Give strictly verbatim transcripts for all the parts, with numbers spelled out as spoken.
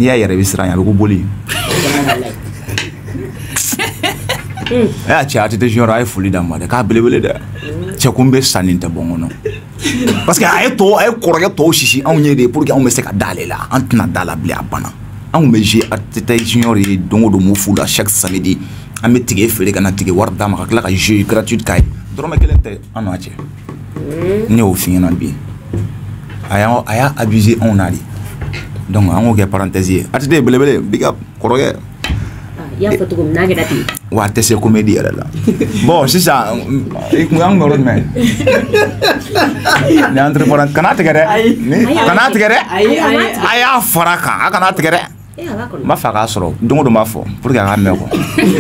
n'i y'a yɛrɛ bɛ siran ɲɛ a bɛ ko boli ɛ y'a cɛ A T T junior a ye foli d'a ma dɛ k'a belebele dɛ cɛ ko n bɛ sa nin tɛ bɔ n kɔnɔ parce que a ye tɔ a ye kɔrɔkɛ tɔw sisi anw ye de pour que anw bɛ se ka da ale la an tɛna da la bilen a banna anw bɛ jouer A T T junior ye don o don Mofu la chaque samedi an bɛ tige feere ka na tige wari d'a ma ka tila ka jouer gratuite k'a ye dɔrɔmɛ kelen tɛ an n'a cɛ ne y'o f'i ɲɛna bi a y'a a y'a abusé anw na de donc an k'o kɛ parenthèse ye A T T belebele big up kɔrɔkɛ y'a fɔ cogo min n'a kɛra ten wa a tɛ se comédie yɛrɛ la bon sisan i kun y'an yɔrɔ jumɛn ni entrepreneur kana tigɛ dɛ kana tigɛ dɛ a y'a fara kan a kana tigɛ dɛ n b'a fɛ a k'a sɔrɔ don o don n b'a fɔ pour que a k'a mɛn quoi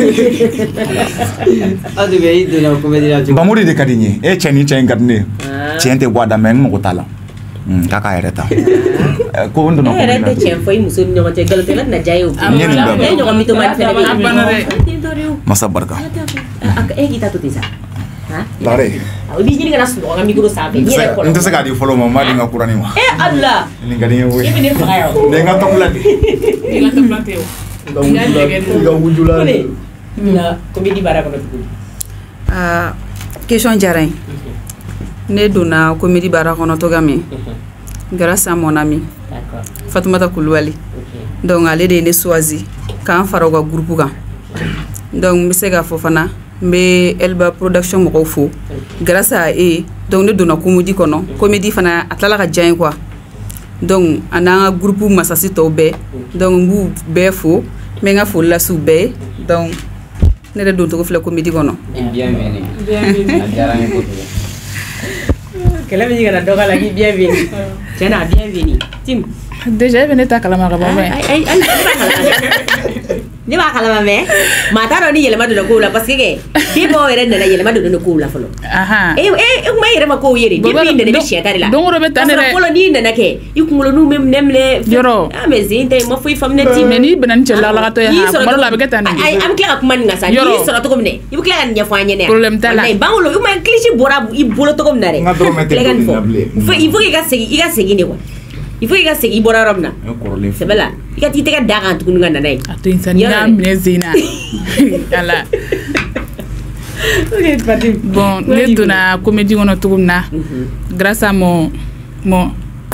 aw de bɛ i donna comédie la cogo Bamuri de ka di n ye e cɛ ni cɛ in ka di ne ye tiɲɛ tɛ bɔ a da mɛ n mago t'a la k'a k'a yɛrɛ ta ko n donna comédie la e yɛrɛ tɛ tiɲɛ fɔ i muso ni ɲɔgɔn cɛ galotɛla tɛna diya ye o n ye nin bɛɛ e ɲɔgɔn mitomani fɛnɛ bɛ yen masa barika e k'i ta to ten sa Lare i b'i ɲini ka na sunɔgɔ n ka micro sanfɛ n yɛrɛ kɔrɔ n tɛ se k'a di fɔlɔ ma n b'a di n ka kuranin ma e Ala nin ka di n ye koyi e bɛ ne faga yan nin ye n ka tɔgɔla de i ka tɔgɔla tɛ o n ka nɛgɛ ka wujula na comédie baara kɔnɔ tuguni ah question diyara n ye ne donna comédie baara kɔnɔ togoya min grâce à mon ami Fatoumata Kulubali donc ale de ye ne choisi k'an fara u ka groupe kan donc n bɛ se k'a fɔ fana n bɛ Elba production mɔgɔw fo grâce à e donc ne donna comédie kɔnɔ comédie fana a tilala ka diya n ye quoi donc a n'an ka groupe masasi tɔw bɛɛ donc n b'u bɛɛ fo n bɛ n ka foli lase u bɛɛ ye donc ne yɛrɛ doncogo filɛ comédie kɔnɔ bienvenue a diyara n ye kosɛbɛ kɛlɛ bɛ ɲini ka na dɔ k'a la k'i bienvenue tiɲɛ na bienvenue Tim déjà e bɛ ne ta kalama ka ban mɛ ne b'a kalama mɛ maa t'a dɔn ni yɛlɛma donna kow la parce que kɛ denbaw yɛrɛ nana yɛlɛma donna kow la fɔlɔ e e kuma i yɛrɛ ma kow ye de depuis i nana i bɛ siɲɛ ta de la don o don bɛ taa ne dɛ fɔlɔ n'i nana kɛ i kunkoloninw bɛ minɛ minɛ yɔrɔ ah mais zen tɛ ma foyi faamu ne Tim mais n'i bɛnna ni cɛ lagalakatɔ ye ha kuma dɔ la a bɛ kɛ tan de ayi an bɛ tila ka kuma nin kan sa n'i sɔrɔ cogo min na i bɛ tila ka nin ɲɛfɔ an ɲɛna problème t'a la bangolo i ma cliché bɔra i bolo cogo min na dɛ n ka dɔrɔmɛ tɛ il faut il faut i ka segin i ka segin de quoi il faut i ka segin i bɔra yɔrɔ min na c'est la i ka t'i tɛgɛ da kan tuguni ka nana ye a to yen sa n'i y'a minɛ zen na ala ok Fatim bon ne donna comédie kɔnɔ cogo min na grâce à mon mon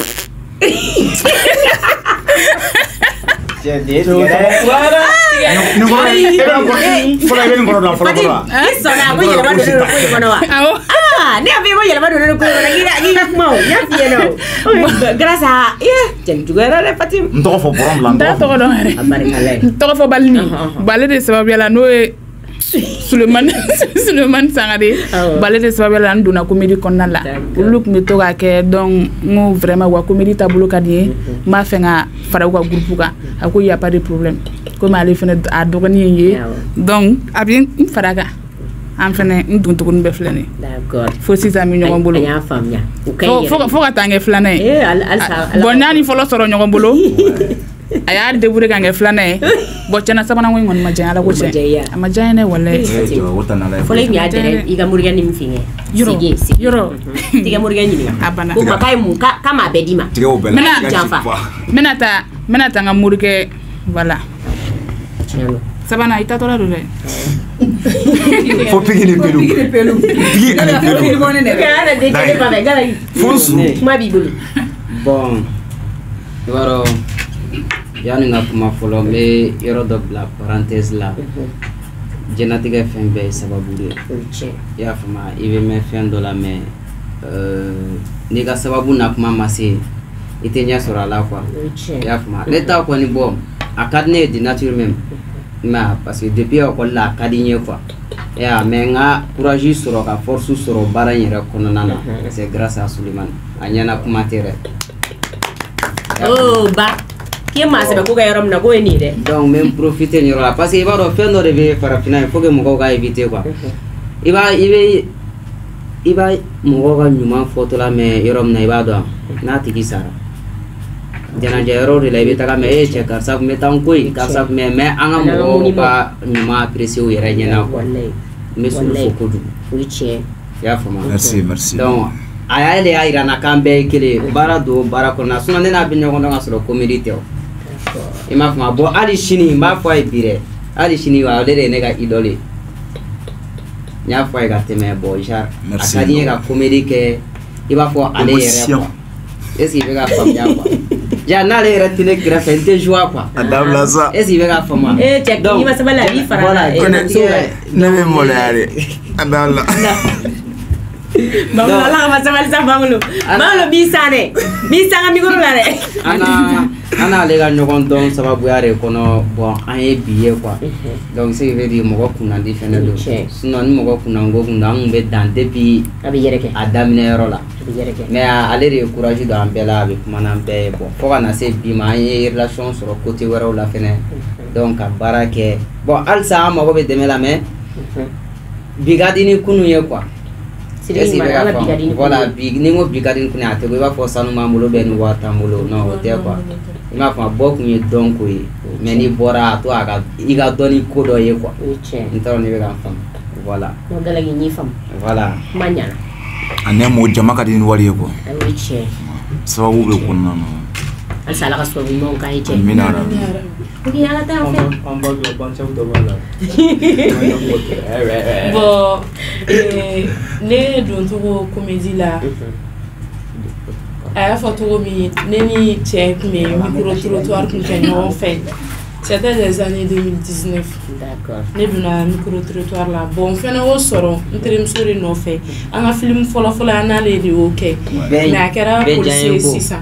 fɔlɔ i bɛ nin kɔrɔ dɔn fɔlɔ fɔlɔ i sɔnna ko yɛlɛma donna ko in kɔnɔ wa ah ne y'a fɔ i ko yɛlɛma donna ko in kɔnɔ k'i ka kuma o n y'a f'i ɲɛna o grâce à cɛ juguyara dɛ Fatim n tɔgɔ fɔ bɔrɔ bila n t'a tɔgɔ dɔn yɛrɛ a barikala ye n tɔgɔ fɔ Balini bon ale de sababuya la n'o ye Sulemani Sulemani Sangare bon ale de sababuya la n donna comédie kɔnɔna la olu tun bɛ to k'a kɛ donc n ko vraiment wa comédie taabolo ka di n ye n b'a fɛ ka fara u ka groupe kan a ko y a pas de problème komi ale fana a dɔgɔnin ye n ye donc a bɛ n fara a kan an fana n dontogoni bɛɛ filɛ nin ye d'accord fo sisan n bɛ ɲɔgɔn bolo an y'a faamuya fo ka taa n kɛ filanan ye bon n y'a ni fɔlɔ sɔrɔ ɲɔgɔn bolo a y'a débrouiller ka n kɛ filanan ye bon tiɲɛna sabanan ko in kɔni ma diya ala ko tiɲɛ a ma diya n ye dɛ walahi fɔlɔ i tun y'a dɛrɛ i ka morikɛ ni min f'i ɲɛ yɔrɔ yɔrɔ t'i ka morikɛ ɲininka a banna ko ma k'a ye mun k'a m'a bɛɛ d'i ma n bɛna janfa n bɛna taa n bɛna taa n ka morikɛ voilà sabanan i taatɔla don dɛ fo pigi ni pelu pigi ani pelu fonsu kuma b'i bolo bon i b'a dɔn yani n ka kuma fɔlɔ n bɛ yɔrɔ dɔ bila parenthèse la diɲɛlatigɛ fɛn bɛɛ ye sababu de ye i y'a faamu i bɛ mɛn fɛn dɔ la mais n'i ka sababu na kuma ma se i tɛ ɲɛ sɔrɔ a la quoi i y'a faamu ne ta kɔni bɔ a ka di ne ye de nature même mais parce que depuis école la a ka di n ye quoi mais n ka courage sɔrɔ ka force sɔrɔ baara in yɛrɛ kɔnɔna na c'est grâce à Sulemani a ɲɛna kuma tɛ dɛ oh ba k'i ye maa sɛbɛ ko ka yɔrɔ min na k'o ye nin ye dɛ donc n bɛ n profiter nin yɔrɔ la parce que i b'a dɔn fɛn dɔ de bɛ farafinna il faut que mɔgɔw ka éviter quoi i b'a i bɛ i b'a mɔgɔw ka ɲuman fɔtɔla mɛn yɔrɔ min na i b'a dɔn n'a tigi sara jɛnajɛ yɔrɔ de la i bɛ taga mɛ e cɛ karisa kun bɛ taa n ko yen karisa kun bɛ mais an ka mɔgɔw ka ɲuman apprécier u yɛrɛ ɲɛna quoi n bɛ sulu fo kojugu o ye tiɲɛ i y'a faamu merci merci donc a y'a de y'a yira n na k'an bɛɛ ye kelen ye baara don baara kɔnɔna sinon ne n'a bɛ ɲɔgɔn dɔn ka sɔrɔ comédie tɛ o i m'a faamu bon hali sini n b'a fɔ a ye bi dɛ hali sini wa ale de ye ne ka idole n y'a fɔ a ye ka tɛmɛ bon genre a ka di n ye ka comédie kɛ i b'a fɔ ale yɛrɛ quoi est ce que i bɛ ka faamuya quoi ja n'ale yɛrɛ tɛ ne kɛrɛfɛ n tɛ joie quoi a dabila sa est ce que i bɛ ka faamuya eh cɛ i ma sabali a b'i fara voilà ne bɛ maloya de a dabila Banglo ala ka sabali sa banglo banglo bi sane bi sanga mi ko la dɛ ana ana ale ka ɲɔgɔn dɔn sababuya de kɔnɔ bon an ye bi ye quoi donc c'est veut dire mɔgɔ kunnandi fɛnɛ don sinon ni mɔgɔ kunnango kun don an kun bɛ dan depuis a bɛ yɛrɛ kɛ a daminɛ yɔrɔ la a bɛ yɛrɛ kɛ mais ale de ye courage don an bɛɛ la a bɛ kuma n'an bɛɛ ye bon fo ka na se bi ma an ye relation sɔrɔ côté wɛrɛw la fɛnɛ donc ka baara kɛ bon halisa an mago bɛ dɛmɛ la mais bi ka di ni kunun ye quoi voilà bi ni ngo bi ka di ni kunun a tɛ ko i b'a fɔ sanu m'an bolo bɛ ni wari t'an bolo non o tɛ quoi i m'a faamu bɔ kun ye dɔn ko ye mais n'i bɔra a to a ka i ka dɔn ni ko dɔ ye quoi n t'a dɔn ne bɛ ka n faamu voilà n'o dala k'i ɲɛ faamu voilà kuma ɲana a ne mo jama ka di ni wari ye quoi o ye tiɲɛ sababu bɛ kɔnɔna na halisa ala ka sababu ɲumanw k'an ye cɛ amina rabi ok ala t'an fɛ an b'a dɔn bancaw dɔ b'a la bon ne don togo comédie la a y'a fɔ togo min ne ni cɛ kun bɛ micro trottoir kun kɛ ɲɔgɔn fɛ c'était les années deux mille dix-neuf d'accord ne donna micro trottoir la bon fɛnɛ y'o sɔrɔ n terimuso de nɔfɛ an ka film fɔlɔ-fɔlɔ an n'ale de y'o kɛ mais a kɛra policier ye sisan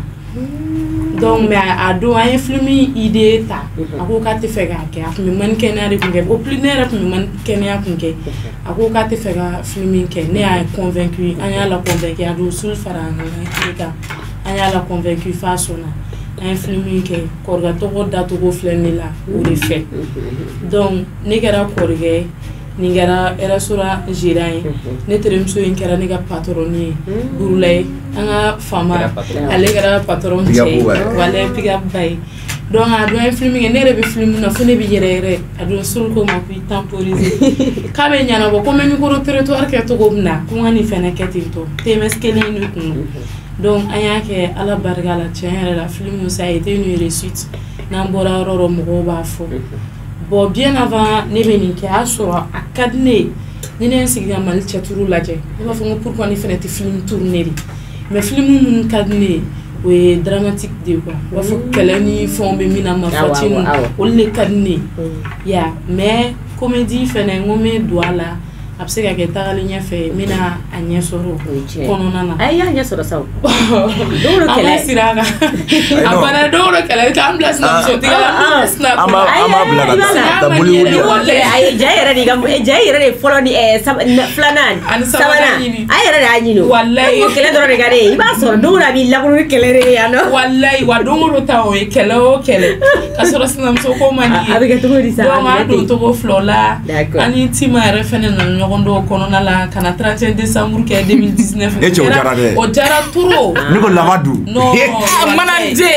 donc mais a don an ye film idée ta a ko k'a tɛ fɛ k'a kɛ a kun bɛ mani kɛnɛya de kun kɛ au plus ne yɛrɛ kun bɛ mani kɛnɛya kun kɛ a ko k'a tɛ fɛ ka film kɛ ne y'a convaincu an y'a la convaincu a don sul fara an kan an y'a la convaincu fa sɔnna an ye film kɛ kɔrɔkɛ tɔgɔ dacogo filɛ ne la o de fɛ donc ne kɛra kɔrɔkɛ nin kɛra restaurant gérant ye ne terimuso in kɛra ne ka patron ye burula ye an ka fama ale kɛra patron cɛ ye wala pick-up ba ye donc a don an ye film kɛ ne yɛrɛ bɛ film na fo ne bɛ yɛrɛ yɛrɛ a don sori ko ma k'i temporiser k'a bɛ ɲɛnabɔ ko n bɛ micro trottoir kɛ cogo min na ko n ka nin fɛnɛ kɛ ten tɔ T M S kelen de kun don donc an y'a kɛ ala barika la tiɲɛ yɛrɛ la film ça a été une réussite n'an bɔra yɔrɔ yɔrɔ mɔgɔw b'a fɔ bon bien avant ne bɛ nin kɛ a y'a sɔrɔ a ka di ne ye ni ne ye n sigi ka Mali cɛturu lajɛ ne b'a fɔ ko pourquoi ne fɛnɛ tɛ film tourner de mais film minnu ka di ne ye o ye dramatique de quoi u b'a fɔ kɛlɛ ni fɛnw bɛ min na marifaci ninnu olu de ka di ne ye ya mais comédie fɛnɛ n ko n bɛ don a la a bɛ se ka kɛ tagalen ɲɛfɛ n bɛna a ɲɛ sɔrɔ kɔnɔna na ayi y'a ɲɛ sɔrɔ sa o don dɔ an kɛlɛ bɛ sira a kan a bana don dɔ kɛlɛ k'an bila sinamusotigi la an bɛ snap an b'a an b'a bila ka taa ka boli wuli ayi ja yɛrɛ de ka ja yɛrɛ de fɔlɔ ni filanan sabanan a yɛrɛ de y'a ɲini o walayi o kɛlɛ dɔrɔn de ka di ye i b'a sɔrɔ don dɔ a b'i lakuru ni kɛlɛ de ye yan nɔ walayi wa don o don ta o ye kɛlɛ o kɛlɛ ka sɔrɔ sinamuso ko man di ye a bɛ kɛ cogo di sa donc an don togo filaw la D'accord. an ni Tima yɛrɛ fɛnɛ nana ɲɔgɔn dɔn kɔnɔna la ka na trente et un décembre kɛ deux mille dix-neuf E cɛ o diyara dɛ. o diyara trop ne ko lamadu non manaje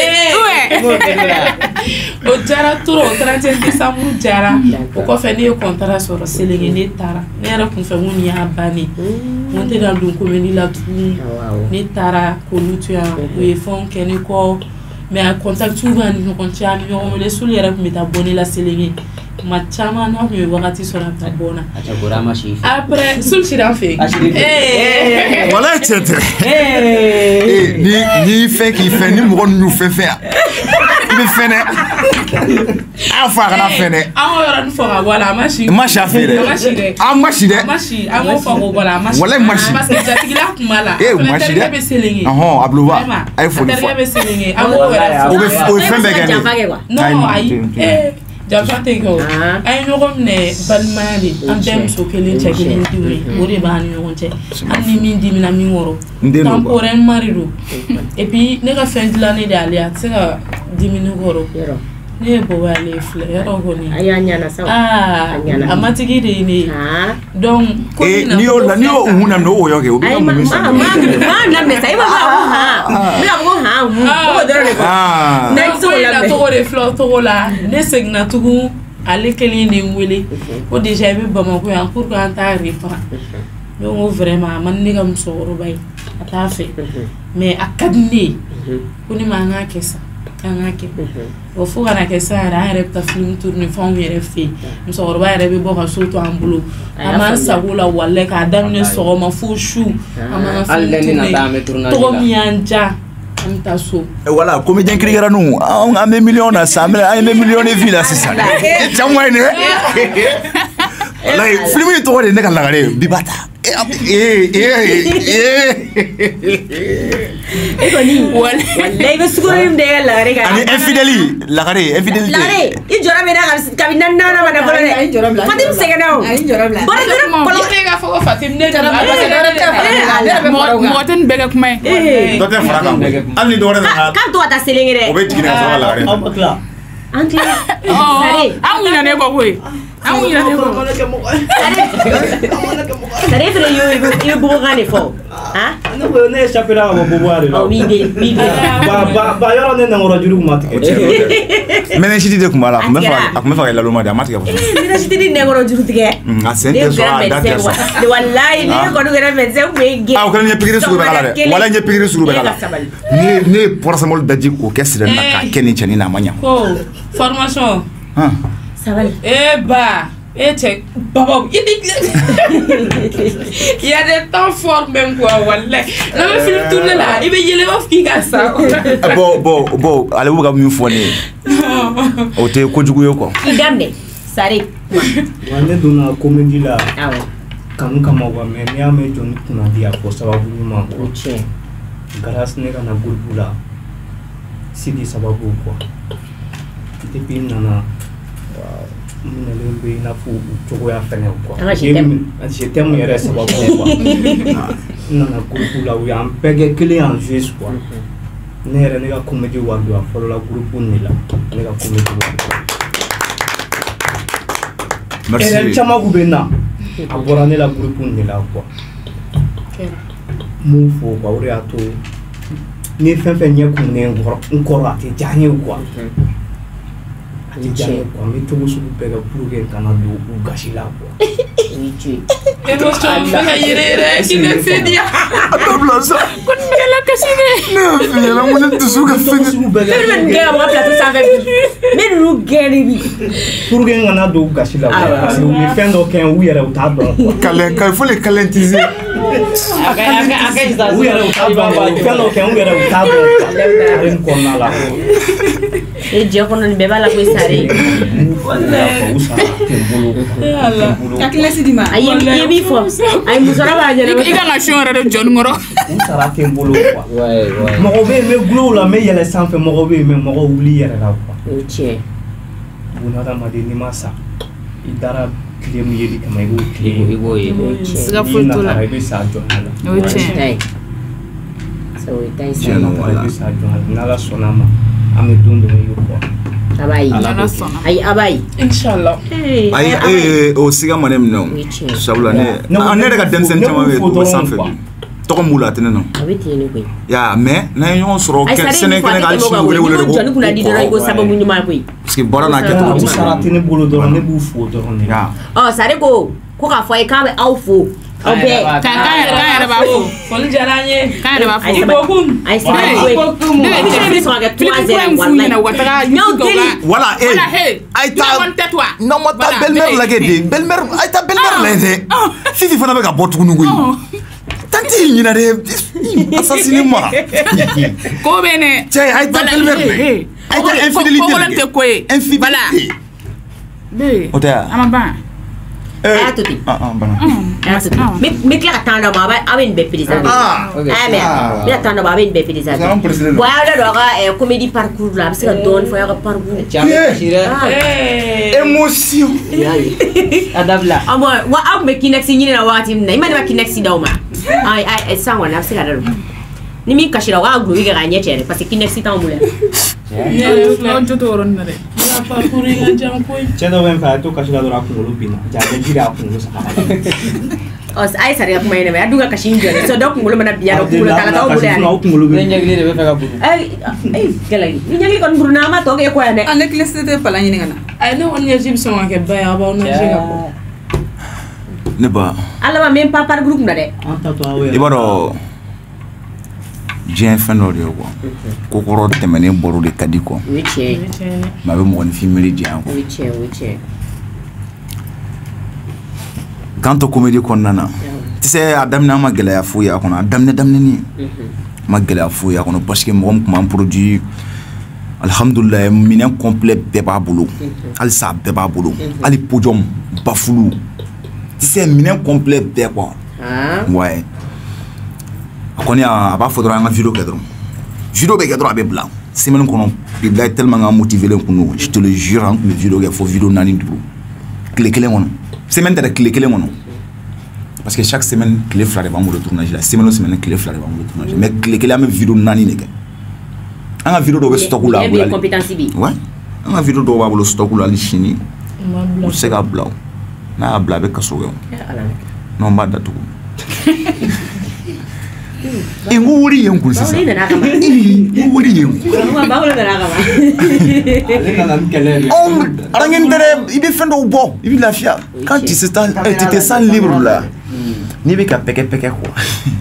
o diyara trop trente et un décembre diyara o kɔfɛ ne ye contrat sɔrɔ Selenge ne taara ne yɛrɛ kun fɛ n ko nin y'a bannen n ko n tɛ na don comédie la tugun ne taara k'olu to yan u ye fɛnw kɛ ne kɔ mais a contactiw b'an ni ɲɔgɔn cɛ an ni ɲɔgɔn wele Sulu yɛrɛ kun bɛ taa bɔ ne la Selenge kuma caman n'a kun ye wagati sɔrɔ a bɛ taa bɔ n na a cɛ bɔra a ma si fɛ après Sulu sira an fɛ A sira i fɛ. wala ye tiɲɛ tɛ Eh, ni ni fɛn k'i fɛn ni mɔgɔ ninnu y'u fɛn fɛn yan i bɛ fɛn dɛ a fɔ a kana fɛn dɛ an k'o yɔrɔnin fɔ ka bɔ a la a ma si i ma si a fɛ dɛ a ma si dɛ a ma si dɛ a ma si an k'o fɔ k'o bɔ a la a ma si Walayi ma si. parce que jatigila kun b'a la Eh, a fana ma si dɛ. terikɛ bɛ Selenge ɔhɔn a biloba Vraiment, a ye foli a terikɛ fɔ bɛ Selenge an k'o yɛrɛ o fɔ bɛ o ye fɛn bɛɛ kɛ janfa ne kɛ quoi non Ayi, ayi tɛ- tɛ- eh janfa tɛ kɛ o Ah. an ye ɲɔgɔn minɛ balimaya de an bɛɛ muso kelen cɛ kelen denw ye o de b'an ni ɲɔgɔn cɛ hali ni min dimina min wɔrɔ N den don quoi. temporairement de don et puis ne ka fɛn dilannen de ale a tɛ se ka dimini kɔrɔ yɔrɔ ne ye bɔbɔ ale ye filɛ yɔrɔ kɔni a y'a ɲana sa o aa A ɲana. a matigi de ye ne ye ah donc Eh, n'i y'o la n'i y'o hun na o y'o kɛ o bɛ ayi ka ma mun ma sɔrɔ ma ma lamɛn sa i b'a fɔ ko han n bɛ ka fɔ ko han hun o dɔrɔn de fɔ Ah. Ne ne tɛ se k'o ko in na lamɛn. togo de filɛ o togo la ne seginna tugun ale kelen de n wele ko déjà i bɛ Bamako yan pour que an t'a reprend ne ko vraiment a man di ne ka musokɔrɔba ye a t'a fɛ mais a ka di ne ye ko ne ma an k'a kɛ sa an ka kɛ o fo kana kɛ sa yɛrɛ an yɛrɛ bɛ taa film tourner fɛnw yɛrɛ fɛ yen musokɔrɔba yɛrɛ bɛ bɔ ka so to an bolo an b'an sago la walayi k'a daminɛ sɔgɔma fo su an b'an ka film tourner tɔgɔ min y'an diya an bɛ taa so. Voilà comédien kirikara nu an bɛ million na sa an bɛ million de vie la sisan caman ye dɛ walayi film in tɔgɔ de ye ne ka lagare Bibata. Eh eh eh Ekoni wallahi be suguru de lagare ka ani infidèle lagare infidélité lagare i jora me na ka bi nan na ma na bolo de ai jora bla Fatim segena o ai jora bla bara dara polo ke ga fo Fatim ne jora bla mo ten be ga kuma do te fara kan an ni do re na kan to ata selengere o be tigina so lagare Amakla Ankle sare an wina ne ko koy an wina ne ko sare fere yo yo bo gane fo ha ne ko ne chapela bo bo ari o mi de mi de ba ba ba yoro ne ngoro juru matike menen chiti de kumala ko me fa ko me fa la luma de matike ko menen chiti de ngoro juru tige a sente so a da so de wallahi ne ko do gere mense ko ge ah ko ne pikiri suru be kala de wala ne pikiri suru be kala ne ne porsamol daji ko kesre na ka keni chani na manya ko formation ah sabal eh ba eh check baba il y a des temps forts même quoi wallahi na me film tourner là il be yele of ki ga sa bo bo bo ale bu ga mi fo ni o te ko jugu yo ko idamne sare wane dona comedy la awo kanu kama wa me me ame joni kuna dia ko sababu ma ko che garas ne kana bulbula sidi sababu ko te pin nana mina lembe na fu chogo ya fene ko je t'aime yere sababu ko nana bulbula u ya pege client juste quoi ne yere ne ka comedy wa do folo la groupe ni la ne ka comedy wa merci ere chama ku bena agora ne la groupe ni la quoi mu fo ko ore ato ni fenfe nye ku ne ngoro ngoro ati janye quoi ati janye quoi mi to musu ku pega pruge kana do u gashila quoi oui eno so fela yere ki ne sedia dobla sa kon mela kasine ne fela mo ne tusu ka fene men ga mo plateau ça fait men ru gere bi pruge kana do u gashila quoi mi fendo ken u yere u ta do kalen ka faut les calentiser aga aga aga u yere u ta do fendo ken u yere u ta do ren ko na la e je ko non be bala ko sare wallahi u sa tembolo Allah akile sidima ay ye bi fo ay musara ba jere i ka na shon re John ngoro u sara tembolo quoi ouais ouais mo be me glo la me yele sanfe mo be me mo wuli yere la quoi che buna da madini masa idara klemu yedi kama ibo ibo ibo ibo siga foto la ibe sa johala oche dai so dai sa Jeno wala. ibe sa johala nala sonama ame dundo yo quoi abai ala sona ay abai inshallah eh ay eh o siga manem no sabula ne an ne daga demsen tama we ko sanfe to mula tene no abiti ni ko ya mais na yon soro ay ke sare sene ni kene gal shi wele wele ko joni kuna di do ko sababu nyuma ko parce que bora na ke u to sara tini bolo do ne bu fo do ne ya oh sare ko ko ka fo ay ka be au fo au be ka ka ka ba fo fol jaranye ka ba fo ay bokum ay sare ko bokum ni so ga trois heures wallahi na wataka yugo ga voilà eh ay ta mon tetwa non ma ta belle-mère la ke de belle-mère ay ta belle-mère la de fifi fana be ka botu nugo yi tanti nyina de assassiné moi ko bene cey ay ta belle-mère ay ta infidélité ko lente ko e infidélité be ota ama ba eh atoti ah ah bana atoti me me kla ka tanda ma ba awen be président ah ah mais me tanda ba awen be président c'est un président bo ya do ga comédie parcours la parce que don fo ya parcours Jamil Shira eh émotion adabla amo wa am me kinex ni na wati na imani ba kinex dauma ai ai sa wana parce que dalo ni mi kashira wa glu ga ganye chere parce que kinex ta mula ne flo joto ron na de ya parcours ga jam ko chedo ben fa to kashila do ra ku lo bina ja de jira ku lo sa os ai sare ya kuma ina ba duga kashin jore so dok ngulu mana biya ko kula kala taw bude ne nyagli de be fa ka bu ai ai galagi ni nyagi kon buruna ma to ge ko ane ane kilesete pala nyini ngana ay no on yajib so ke ba ya ba on jiga ko ne ba ala ma même pas par groupe na de anta to awe ibaro diɲɛ fɛn dɔ de ye quoi kokɔrɔ tɛmɛnen bɔr'o de ka di quoi o ye tiɲɛ ye mais a bɛ mɔgɔninfin miiri diɲɛ quoi o ye tiɲɛ o ye tiɲɛ k'an to comédie kɔnɔna na tu sais a daminɛ an ma gɛlɛya foyi y'a kɔnɔ a daminɛ daminɛni ma gɛlɛya foyi y'a kɔnɔ parce que mɔgɔ min tun b'an produit alhamdulilayi minɛn complet bɛɛ b'a bolo halisa bɛɛ b'a bolo hali podium bafulu tu sais minɛn complet bɛɛ quoi ouais a kɔni a b'a fɔ dɔrɔn an ka vidéo kɛ dɔrɔn vidéo bɛ kɛ dɔrɔn a bɛ bila semaine kɔnɔ bilayi tellement k'an motivé len kun don je te le jure an tun bɛ vidéo kɛ fo vidéo naani duuru tile kelen kɔnɔ semaine tɛ dɛ tile kelen kɔnɔ parce que chaque semaine tile fila de b'an bolo tournage la semaine o semaine tile fila de b'an bolo tournage mais tile kelen an bɛ vidéo naani de kɛ an ka vidéo dɔw bɛ stock la bolo compétence bi ouais an ka vidéo dɔw b'a bolo stock la hali sini u tɛ se k'a bila o n'a y'a bila a bɛ kaso kɛ o non n b'a datugu e n ko wari ye n kun sisan n ko wari ye n kun araɲɛni tɛ dɛ i bɛ fɛn dɔw bɔ i bɛ lafiya quand tu te sens libre la n'i bɛ ka pɛkɛ pɛkɛ quoi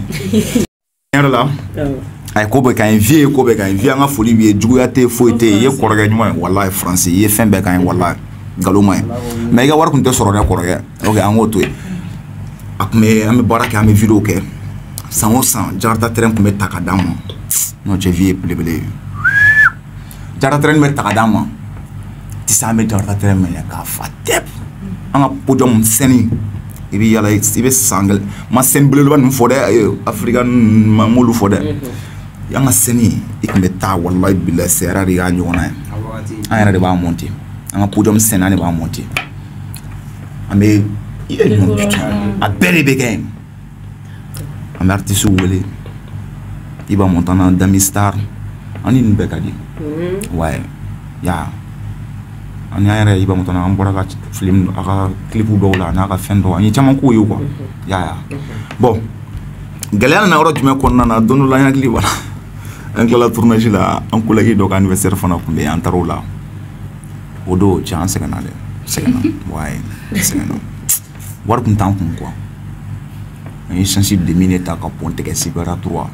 yɛrɛ la a ye ko bɛɛ k'an ye vie ye ko bɛɛ k'an ye vie an ka foli b'i ye juguya tɛ ye foyi tɛ yen i ye kɔrɔkɛ ɲuman ye walahi français i ye fɛn bɛɛ k'an ye walahi nkalon ma ye mais i ka wari tun tɛ sɔrɔ dɛ kɔrɔkɛ ok an k'o to yen a tun bɛ an bɛ baara kɛ an bɛ vidéo kɛ san o san Jakarta terrain tun bɛ ta ka d'an ma n'o cɛ vie ye belebele ye Jakarta terrain bɛ ta ka d'an ma ti se an bɛ Jakarta terrain minɛ k'a fa tɛp an ka podium scène i bɛ yala i bɛ san kelen ma scène belebeleba ninnu fɔ dɛ Afirika ma m'olu fɔ dɛ an ka scène i tun bɛ taa walahi bilahi c'est rare i k'a ɲɔgɔnna ye an yɛrɛ de b'a monter an ka podium scène an de b'a monter an bɛ a bɛɛ de bɛ kɛ yen an bɛ artiste wele Iba Montana Dami Star ani nin bɛɛ ka di ouais ya ani an yɛrɛ Iba Montana an bɔra ka film a ka clip dɔw la n'a ka fɛn dɔw an ye caman k'o ye quoi ya ya bon gɛlɛya nana yɔrɔ jumɛn kɔnɔna na don dɔ la an hakili bala an tilala tournage la an collègue dɔ ka anniversaire fana tun bɛ yen an taara o la o don cɛ an sɛgɛnna dɛ sɛgɛnna ouais sɛgɛnna wari tun t'an kun quoi an ye sensible de mine ta ka pont tigɛ Sibera trois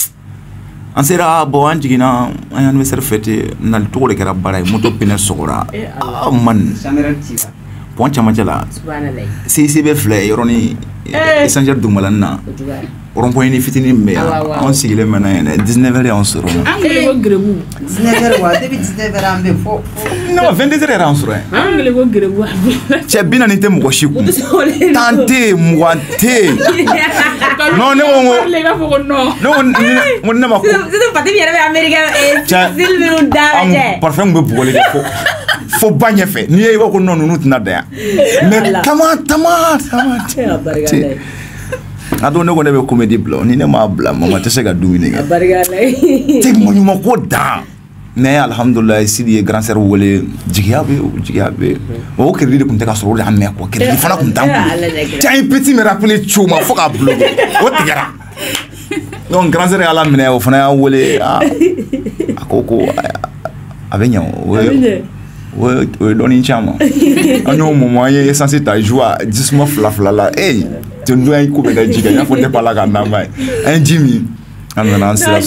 an sera bon an jiginna an ye anniversaire fête nali cogo de kɛra baara ye moto pneu sɔgɔra ah man pont camancɛ la C I C bɛ filɛ yɔrɔnin échangeur dugumalanin na rond-point ni fitinin min bɛ yan an sigilen mɛnna yen dɛ dix-neuf heures y'an sɔrɔ yen. An kɛlen ko gerebu. dix-neuf heures wa depuis dix-neuf heures an bɛ fɔ. non vingt-deux heures y'an sɔrɔ yen. An kɛlen ko gerebu. Cɛ bi naani tɛ mɔgɔ si kun tan tɛ yen mugan tɛ yen. non ne ko n ko. i b'a fɔ ko non. ne ko n ko ne ma ko. sisan Fati yɛrɛ bɛ Amérique style minnu da la cɛ. parfum kun bɛ bugɔli kɛ fo fo ba ɲɛfɛ n'i ye i b'a fɔ ko non ninnu tɛna dan yan mais tama tama tama tɛ. a don ne ko ne bɛ comédie bila ni ne m'a bila mama tɛ se ka dumuni kɛ tɛ mɔɲuman ko dan mais alhamdulilayi Sidi ye grand sœur wele jigiya bɛ yen jigiya bɛ yen o crédit de tun tɛ ka sɔrɔ o de y'an mɛn quoi crédit fana tun t'an bolo tiɲɛ ye petit me rappeler cogo ma fo k'a bloqué o tigɛra donc grand sœur y'ala minɛ o fana y'an wele a ko ko a bɛ ɲɛ o ye o ye dɔɔnin caman an y'o moment an ye essence ta joie jisuma fila fila la eh tun do an ko bɛ ka ji kɛ i n'a fɔ ne b'a la ka n'a ma ye an ye ji min an nana an sera so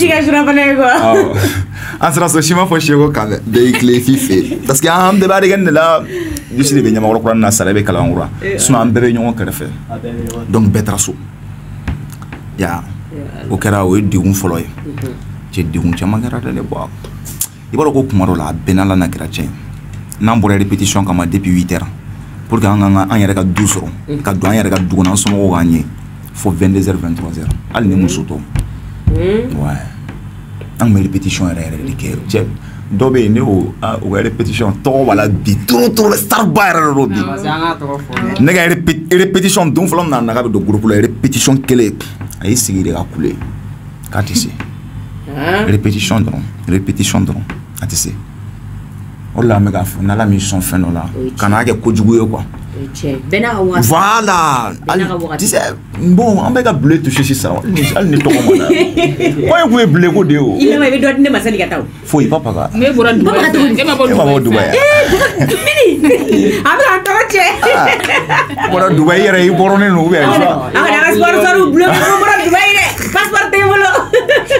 an sera so si ma fɔ seko kan dɛ bɛɛ y'i tile f'i fɛ yen parce que an bɛɛ b'a de kɛ nin de la Lusi de bɛ Ɲamakɔrɔ kura na Sara bɛ Kalabankura sinon an bɛɛ bɛ ɲɔgɔn kɛrɛfɛ donc bɛɛ taara so ya o kɛra o ye degun fɔlɔ ye cɛ degun caman kɛra dɛ ne bɔ i b'a dɔn ko kuma dɔ la a bɛɛ n'Ala na kɛra tiɲɛ n'an bɔra répétition kama depuis huit heures pour que an ka an yɛrɛ ka du sɔrɔ ka don an yɛrɛ ka du kɔnɔ an somɔgɔw k'an ye fo vingt-deux heures vingt-trois heures hali ni muso tɔ ouais an bɛ répétition yɛrɛ yɛrɛ de kɛ cɛ dɔ bɛ yen ne o o ka répétition tɔgɔ b'a la bi trop trop star ba yɛrɛ de don bi ne ka répétition don fɔlɔ min na a naga bɛ don groupe la répétition kelen a y'i sigi de ka kule k'a tɛ se répétition dɔrɔn répétition dɔrɔn a tɛ se o de la an bɛ k'a fɔ n'Ala m'i sɔn fɛn dɔ la kana kɛ kojugu ye quoi voilà tu sais bon an bɛ ka bule touché sisan hali ni tɔgɔ ma na ko e kun ye bule ko de ye o i bɛ dɔ di ne ma sani ka taa o foyi papa ka ne bɔra Dubaï e ma bɔ Dubaï dumuni a bɛ k'an tɔgɔ cɛ bɔra Dubaï yɛrɛ i bɔrɔnen don ou bien a ka sponsor bule ko bɔra Dubaï dɛ passeport tɛ n bolo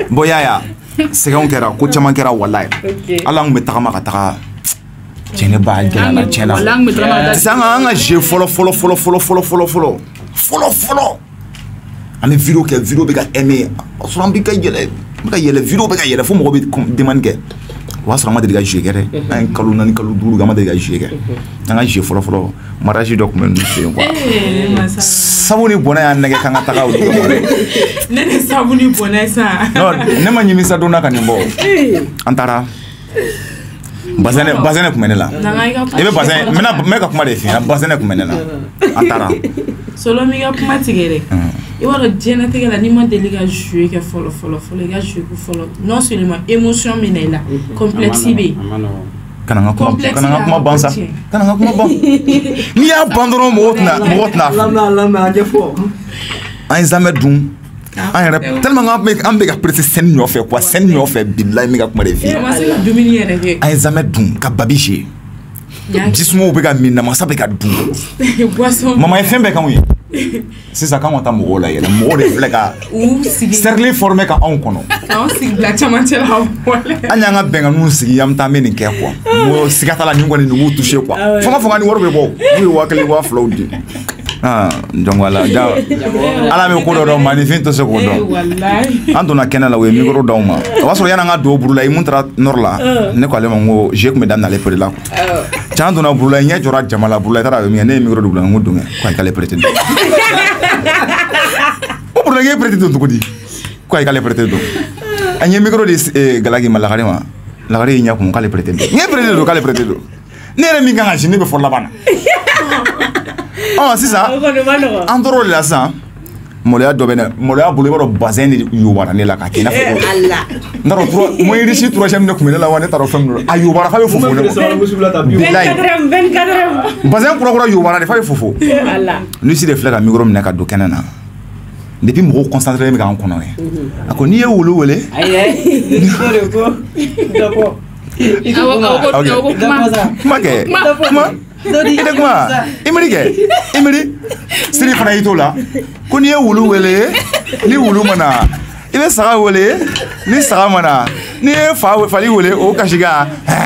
bon yaya sɛgɛnw kɛra ko caman kɛra wallahi ala an bɛ tagama ka taga tiɲɛ ba gɛlɛya la tiɲɛ na sisan an ka jeu fɔlɔ fɔlɔ fɔlɔ fɔlɔ fɔlɔ fɔlɔ fɔlɔ fɔlɔ fɔlɔ an bɛ vidéo kɛ vidéo bɛ ka aimer o sɔrɔ an bɛ ka yɛlɛ bɛ ka yɛlɛ vidéo bɛ ka yɛlɛ fo mɔgɔ bɛ demande kɛ o y'a sɔrɔ an ma deli ka jeu kɛ dɛ an ye kalo naani kalo duuru an ma deli ka jeu kɛ an ka jeu fɔlɔ fɔlɔ mariage dɔ tun bɛ ninnu fɛ yen quoi sabu ni bɔnɛ y'an nɛgɛ k'an ka taga o dugu kɔnɔ ne ni sabu ni bɔnɛ sa non ne ma ɲimisa donna ka nin bɔ an taara bassin bassin tun bɛ ne la i bɛ bassin n bɛna n bɛ ka kuma de f'i ɲɛna bassin tun bɛ ne la an taara solo mi ka kuma tigɛ dɛ i b'a dɔn diɲɛlatigɛ la n'i ma deli ka jouer kɛ fɔlɔ fɔlɔ fɔlɔ i ka jouer ko fɔlɔ non seulement émotion min na i la complexe bɛ yen kana n ka kuma kana n ka kuma ban sa kana n ka kuma ban n'i y'a ban dɔrɔn mɔgɔw tɛna mɔgɔw tɛna fɔ an ye zamɛ dun an yɛrɛ tellement an bɛ ka presse scène ɲɔfɛ quoi scène ɲɔfɛ bilahi n bɛ ka kuma de f'i ye an ye zamɛ dun ka babi jouer jisumaw bɛ ka min namasa bɛ ka dun mama ye fɛn bɛɛ k'anw ye sisan k'an ka taa mɔgɔw la yɛlɛ mɔgɔw de filɛ ka cercle former ka anw kɔnɔ an y'an ka bɛnkaninw sigi an bɛ taa an bɛ nin kɛ quoi mɔgɔ siga t'a la nin kɔni nin b'u toucher quoi fo n ka fɔ n ka nin wari bɛ bɔ n'u ye waa kelen waa filaw di ah donc voilà ala bɛ ko dɔ dɔn maninfin tɛ se k'o dɔn an donna kɛnɛ la o ye micro d'anw ma o b'a sɔrɔ yan'an ka don buru la i mun taara nord la ne ko ale ma n ko jeu tun bɛ daminɛ ale pere la cɛ an donna buru la i ɲɛ jɔra jama la buru la i taara a bɛ min kɛ ne ye micro don buru la n ko don kɛ ko ayi k'ale prêter don o buru la i ye prêter don cogo di ko ayi k'ale prêter don an ye micro di galagi ma lagare ma lagare y'i ɲɛ kun k'ale prêter don n ye prêter don k'ale prêter don ne yɛrɛ min kan ka si ne bɛ fɔ laban na ɔ sisan an tor'o de la sisan maloya dɔ bɛ ne maloya bolo i b'a dɔn bassin de yobara ne la k'a kɛ i n'a fɔ ko n t'a dɔn moyen riche troisième de tun bɛ ne la wa ne t'a dɔn fɛn min don a yobara f'a bɛ fofo ne kɔ bilayi bassin kura kura yobara de f'a bɛ fofo Lucie de filɛ ka micro minɛ ka don kɛnɛ na depuis mɔgɔw concentré bɛ k'an kɔnɔ ye a ko n'i ye wulu wele kuma kɛ kuma i tɛ kuma Imeri kɛ Imeri Siri fana y'i to la ko n'i ye wulu wele ni wulu ma na i bɛ saga wele ni saga ma na n'i ye fa fali wele o kasi ka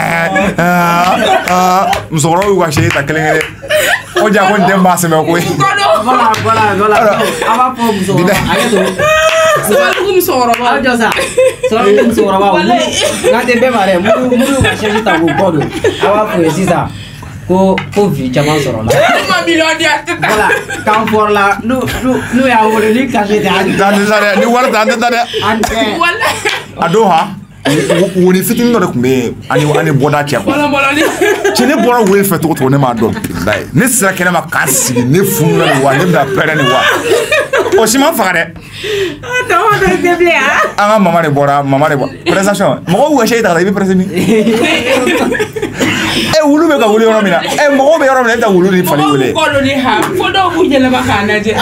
musokɔrɔbaw y'u ka se ta kelen kelen o ja ko n den b'a sɛbɛn koyi. Voilà voilà voilà a b'a fɔ musokɔrɔba ale to sababu musokɔrɔba aw jɔ sa sababu musokɔrɔba n'a tɛ bɛɛ ma dɛ muru muru ka sɛsi ta k'o bɔ don a b'a fɔ ye sisan ko ko vi caman sɔrɔ la. Voilà kan fɔra la n'u n'u n'u y'a wele ni kasi tɛ an tɛ taa dɛ ni wari tɛ an tɛ taa dɛ. an tɛ. a don ha woni fitinin dɔ de tun bɛ yen ani ani bɔda cɛ quoi cɛ ne bɔra wo fɛ cogo cogo ne m'a dɔn bilayi ne sera kɛnɛ ma k'a sigi ne fununa nin wa ne bɛna pɛrɛn nin wa o si ma faga dɛ. an ka mama de bɔra mama de bɔ prestation mɔgɔw y'u ka se ta ka taa i bɛ presse min. ɛ wulu bɛ ka wuli yɔrɔ min na ɛ mɔgɔw bɛ yɔrɔ min na e bɛ taa wulu ni fali wele. fo dɔw b'u yɛlɛma k'a lajɛ.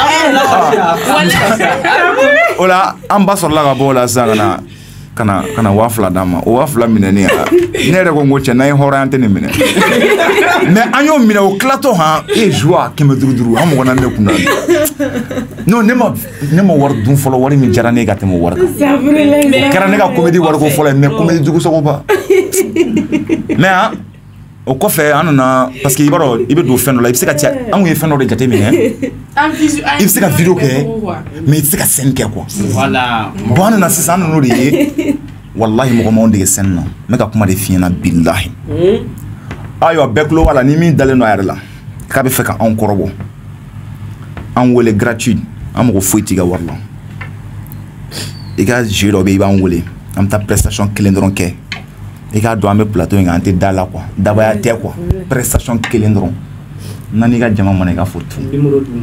o la an ba sɔrɔla ka bɔ o la sisan ka na kana kana waa fila d'a ma o waa fila minɛni ne yɛrɛ ko n ko cɛ n'an ye hɔrɔnya tɛ nin minɛ mais an y'o minɛ o tilatɔ han e joie kɛmɛ duuru duuru an mɔgɔ naani de kun na non ne ma ne ma wari dun fɔlɔ wari min diyara ne ka tɛmɛ wari kan o kɛra ne ka comédie wariko fɔlɔ ye mais comédie jugusagoba mais han o kɔfɛ an nana parce que i b'a dɔn i bɛ don fɛn dɔ la i bɛ se ka cɛ anw ye fɛn dɔ de jateminɛ i bɛ se ka vidéo kɛ mais i tɛ se ka scène kɛ quoi bon an nana sisan an nan'o de ye walahi mɔgɔ m'anw dege scène na n bɛ ka kuma de f'i ɲɛna bilahi ayiwa bɛɛ tulo b'a la ni min dalen don a yɛrɛ la k'a bɛ fɛ ka anw kɔrɔbɔ an wele gratuit an mɔgɔ foyi t'i ka wari la i ka jeu dɔ bɛ yen i b'an wele an bɛ taa prestation kelen dɔrɔn kɛ i k'a dɔn an bɛ plateau in kan an tɛ da la quoi dabaya tɛ quoi prestation kelen dɔrɔn n'an i ka jama mana i ka fɔ tun.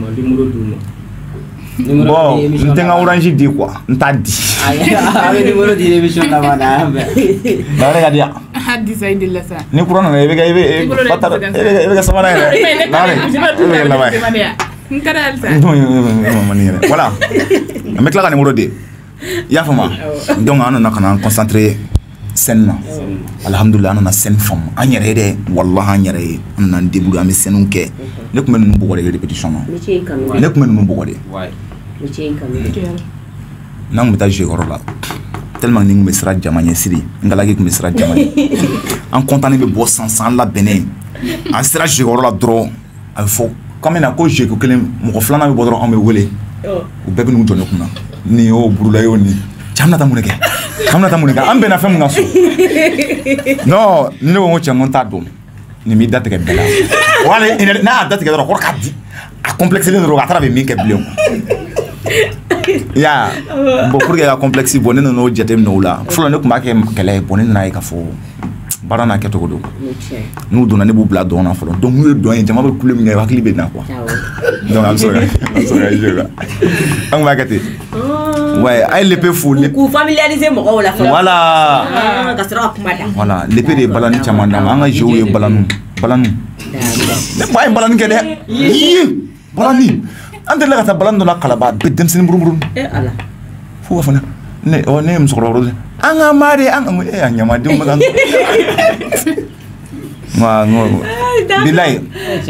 bon n tɛ n ka orange di quoi n t'a di. a bɛ numéro di émission laban na a y'a bɛn. laare ka di yan. a disa i delila sa. ni kuran nana i bɛ kɛ i bɛ i bɛ kɛ sabanan yɛrɛ laare i bɛ kɛ laban ye. n ka da halisa. non e ma mani yɛrɛ voilà an bɛ tila ka numéro di i y'a faamu donc an nana ka na an concentrer scène na alhamdulillah an nana scène faamu an yɛrɛ ye dɛ walahi an yɛrɛ ye an nana an débrouiller an bɛ scène kɛ ne tun bɛ ninnu bɔgɔ de répétition na ne tun bɛ ninnu bɔgɔ de n'an tun bɛ taa jouer yɔrɔ la tellement ni me sera jamanye siri ngala ki me sera jamanye en content be bo sansan la benen en sera jigoro la dro il faut comme na ko je ko kelen mo flana be bodro am be wele o bebe nu jonne kuna ni o burula yo ni jamna ta muneke jamna ta muneke am be na fem ngaso non ni no mo changon ta dum ni mi date ke bela wala ina na date ke do ko kadi a complexe le ro atara be mi ke blion ya bon pour que la complexité bonne no jetem no la folo ne kuma ke kele bonne na ka fo barana ke to do nous donna ne bubla donna folo donc nous don jama be kule mi ngai wakli be na quoi donc am sorry am sorry je la ang ma kete ouais ay lepe fou le ku familiariser mo wala folo voilà ka sera kuma da voilà lepe de balani chamanda anga jouer balanu balanu ne bay balani ke de yi balani ande la ta balando la kalaba be dem sin burum burum eh ala fu fa na ne o ne msoro ro anga mari anga e anya ma dum ma ma ngo bilay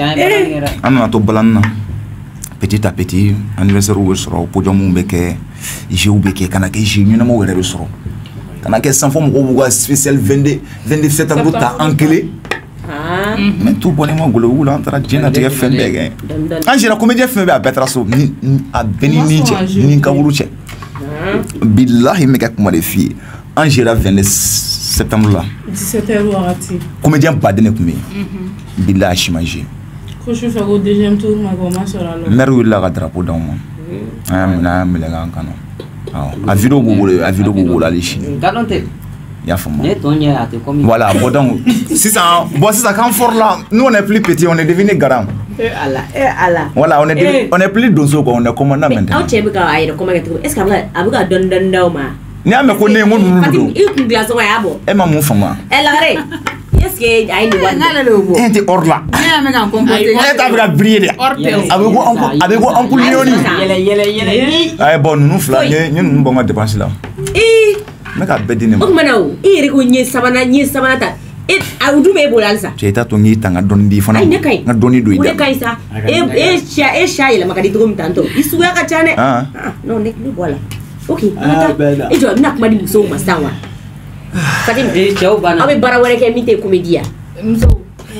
ana to balanna petit à petit anniversaire ou soro podium beke jeu beke kana ke jeu ni mo were be soro kana ke sans forme ko buga spécial vingt-deux vingt-deux septembre ta ankele mais tout bonnement golo wula antara jena te fm bege angela comédie fm be abetra so ni a beni ni che ni ka wulu che billahi me ka kuma de fi angela vingt septembre là dix-sept heures warati comédien badene kuma billahi chimaji ko je fais au deuxième tour ma goma sera là mer wula ka drapeau dans moi ah na me la kanu ah a vidéo bugule a vidéo bugule ali chi galonte ya fama voilà bon donc si ça bon si ça quand fort là nous on est plus petit on est devenu grand eh ala eh ala voilà on est devenu, on est plus donso quoi on est commandant maintenant on tebe ka ayro comment est-ce que abuga don don daw ma ni ame ko ne ngon fatim il glace wa yabo e ma mon fama e la re est-ce que ay ni wa ngala le bo enti orla ne ame kan comporter e ta abuga briller avec ko avec ko oncle Leoni yele yele yele ay bon nous fla ni nous bon ma dépenser là eh me ka bedine o kuma nawo e ri ko nyi sabana nyi sabana ta e awdu be bolal sa je ta to ngi tanga don di fana nga doni do ida ide kai sa e e sha e sha ile makadi to tanto isu ya ka chane ah no ne ni bola okay mata e jo na kuma di muso masawa fatim e chau bana abe bara wore ke mite comédia muso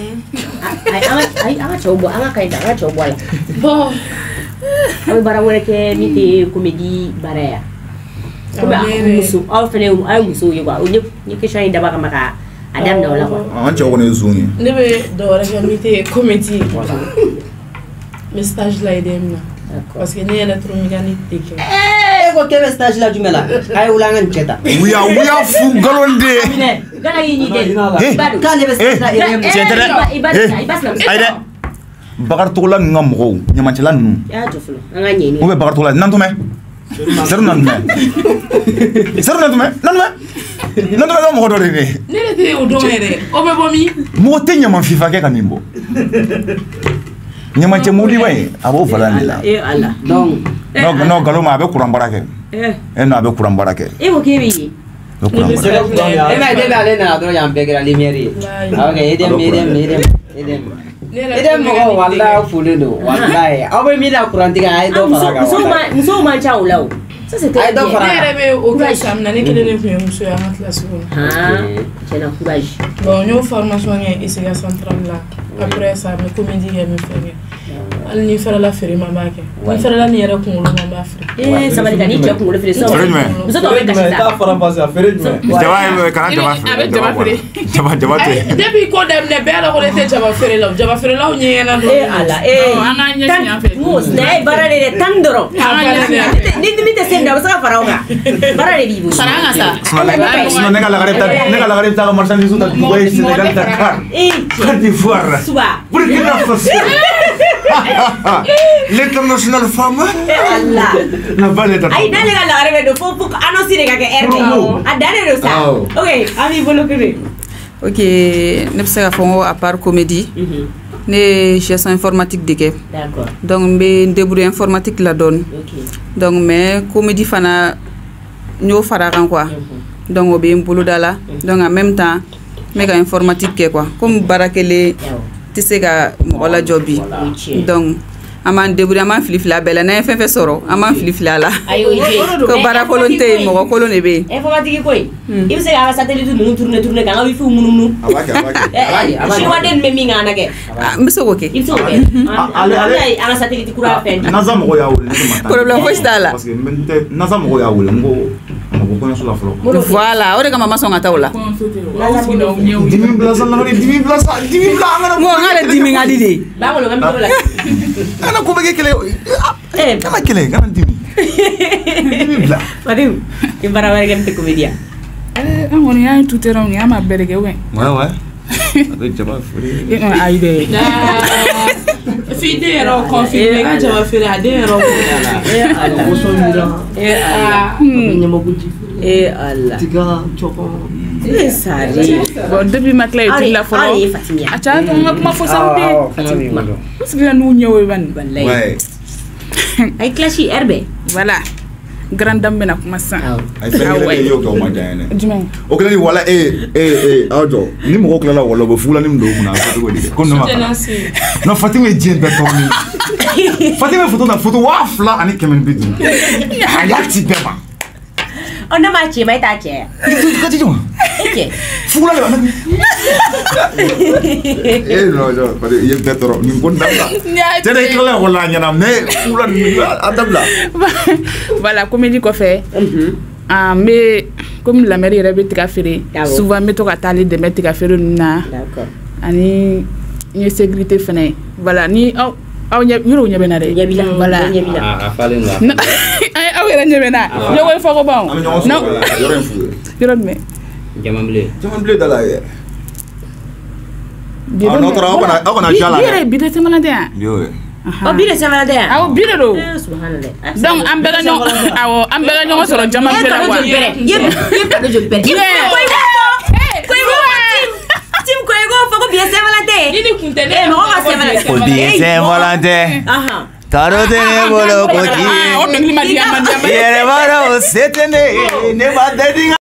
ai ama ai ama chau bo ama kai da chau bola bo abe bara wore ke mite comédie baraya kuma musu aw fene ay musu yi kwa ni ni ke shayin da baka maka adam da wala kwa an ce woni zuni ne be do wala ke mite comédie message la idem na parce que ne la trop migani teke eh ko ke message la jumela ay ulangan cheta wiya wiya fu galonde gana yi ni de badu ka le message la idem chetere ayde bakar to la ngam go nyama ci lan nu ya jofulo nga nyeni o be bakar to la nan to me seru nan me seru nan to me nan me nan to me mo do re ne le te o do mere o be bomi mo te nyama fifa ke kanimbo nyama che mudi way abo falani la eh ala donc no no galo ma be kuran barake eh e na be kuran barake e mo ke bi be kuran barake e ma debe ale na do yam be gra limieri okay edem edem edem edem edem mo wala fulendo wallahi abe mi da kuran diga ay do faraga muso ma muso ma cha ulaw ça c'était ay do faraga ne be o ga sam na ne kele ne fe muso ya classe ko ah c'est la courage bon yo formation e isiga central la après ça me comédie me fait al ni fera la fere mama ke ni fera la ni era ko lo mama fere eh sabali kani che ko lo fere so muso to be ka ta fara passer affaire du jaba e kana jaba avec jaba fere jaba jaba te depuis ko dem ne be la ko te jaba fere la jaba fere la ni yana do eh ala eh anga nya nya fere mus ne barare de tandoro ni ni te senda ba fara oga barare bi bu saranga sa sino nega la gareta nega la gareta ka marchandise ta dubai Senegal Dakar eh Côte d'Ivoire suba Burkina Faso l'international femme Allah na vale ta ay dale ga la gareta do fo fo annoncer ga ke R T a dale do ça okay ami bolo kene ok ne be se ka fɔ à part comédie ne gestion informatique de kɛ d'accord donc n be débrouiller informatique la dɔɔni okay donc mais comédie fana n y'o fara kan quoi donc o be n bolo da la donc en même temps n bɛ ka informatique kɛ quoi comme baara kelen tɛ se ka mɔgɔ lajɔ bi donc an b'an débrouiller an b'an fili fili a bɛɛ la n'an ye fɛn fɛn sɔrɔ an b'an fili fili a la ko baara kolon tɛ yen mɔgɔ kolon de bɛ yen informatique ko in i bɛ se k'an ka satellite ninnu tourner tourner k'an ka wifi munumunu a b'a kɛ a b'a kɛ chinois den bɛ min k'an na kɛ n bɛ se k'o kɛ i bɛ se k'o kɛ ale ale an ka satellite kura fɛn NASA mɔgɔw y'a wele ne ma taa problème fosi t'a la parce que n tɛ NASA mɔgɔw y'a wele n ko a ma bɔ kɔɲɔso la fɔlɔ voilà o de kama ma sɔn ka taa o la dimi bila sa nana dimi bila sa dimi bila an kana n ko n k'ale dimi ka di de b'a kɔnɔ n ka micro la kana ko bɛ kɛ kɛlɛ ye kana kɛlɛ kana dimi dimi bila Fadim i baara wɛrɛ kɛ min tɛ comédien an kɔni y'an tu tɛ nin an ma bɛɛ de kɛ ouais ouais ouais a bɛ jaba feere ayi dɛ fi den yɛrɛ confirmer ka jaba feere a den yɛrɛ eh Allah eh Allah eh Allah tiga choko eh sari bon depuis ma clé est là fɔlɔ ari Fatimia a ca to nga kuma fɔ santé Fatima parce que nous ñëwé ban wallahi ay clashi herbe voilà grande dame na kuma san ay fɛn kelen y'o kɛ o ma diya n ye dɛ jumɛn o kɛlen ni wala ee ee aw jɔ ni mɔgɔw tilala wala u bɛ fugula ni min don u kunna a fɔ cogo di ko ne ma kalan non Fatima ye diɲɛ bɛɛ tɔɔrɔ ni Fatima ye photo ta photo waa fila ani kɛmɛ ni bi duuru a y'a ci bɛɛ ma o ne m'a cɛ ma e t'a cɛ ka ci jɔn e cɛ fugula de b'a ne ee non non parce que i ye bɛɛ tɔɔrɔ nin ko dabila cɛ de tilala wala ɲɛna mais fugula nin a dabila voilà comédie kɔfɛ an bɛ comme lamɛri yɛrɛ bɛ tiga feere souvent n bɛ to ka taa ale dɛmɛ tiga feere ninnu na ani n ye sécurité fɛnɛ voilà ni aw aw ɲɛ yɔrɔ ɲɛ bɛ na dɛ voilà a falen don aw yɛrɛ ɲɛ bɛ na ɲɔgɔn ye fako ban an bɛ ɲɔgɔn sɔrɔ yɔrɔ in fu ye yɔrɔ jumɛn jamanbile jamanbile da la yɛ n'aw taara aw kana aw kana jala bi yɛrɛ bi de tɛmɛna tɛ yan o bi de tɛmɛna tɛ yan awɔ bi de don subhanallah donc an bɛɛ ka ɲɔgɔn awɔ an bɛɛ ka ɲɔgɔn sɔrɔ jamanbile la wa ye ye kado joli bɛrɛ ko i ko tim ko i ko fɔ ko bi ye Saint-Valentin ni ni kun tɛ ne mɔgɔ ka Saint-Valentin ko bi ye Saint-Valentin taro tɛ ne bolo ko ji o dɔnkili ma di a ma di a ma yɛrɛ b'a dɔn se tɛ ne ne ma deli